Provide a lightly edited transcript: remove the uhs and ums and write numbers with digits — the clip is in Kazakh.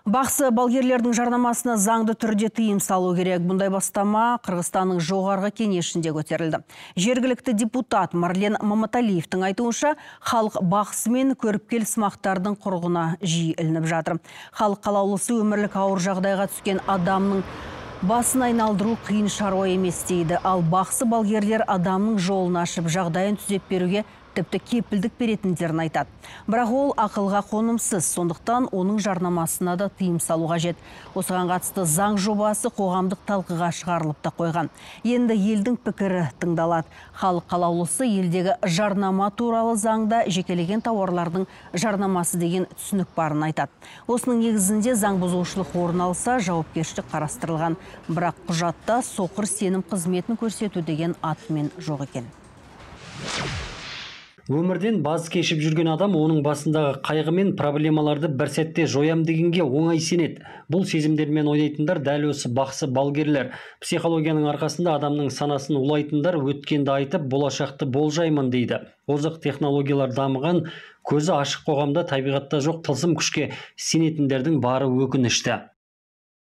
Бақсы балгерлердің жарнамасына заңды түрде тыйым салу керек. Бұндай бастама Қырғызстанның жоғарғы кеңесінде көтерілді. Жергілікті депутат Марлен Маматалиевтің айтуынша, халық бақсы мен көріпкел сымақтардың құрығына жиі ілініп жатыр. Халық қалаулысы өмірлік ауыр жағдайға түскен адамның басын айналдыру қиын шаруа емес дейді. Ал бақсы балгерлер адамның жолын ашып, жағдайын түзеп беруге тіпті кепілдік беретіндерін айтады. Бірақ ол ақылға қонымсыз, сондықтан оның жарнамасына да тыйым салу қажет. Осыған қатысты заң жобасы қоғамдық талқыға шығарылып та қойған. Енді елдің пікірі тыңдалады. Халық қалаулысы елдегі жарнама туралы заңда жекелеген тауарлардың жарнамасы деген түсінік барын айтады. Осының негізінде заң бұзушылық орын алса, жауапкершілік қарастырылған. Бірақ құжатта соқыр сенім қызметін көрсету деген атымен жоқ екен. Өмірден баз кешіп жүрген адам оның басындағы қайғы мен проблемаларды бір сәтте жоям дегенге оңай сенеді. Бұл сезімдермен ойнайтындар дәл осы бақсы балгерлер. Психологияның арқасында адамның санасын улайтындар өткенді айтып, болашақты болжаймын дейді. Озық технологиялар дамыған, көзі ашық қоғамда табиғатта жоқ тылсым күшке сенетіндердің бары өкінішті.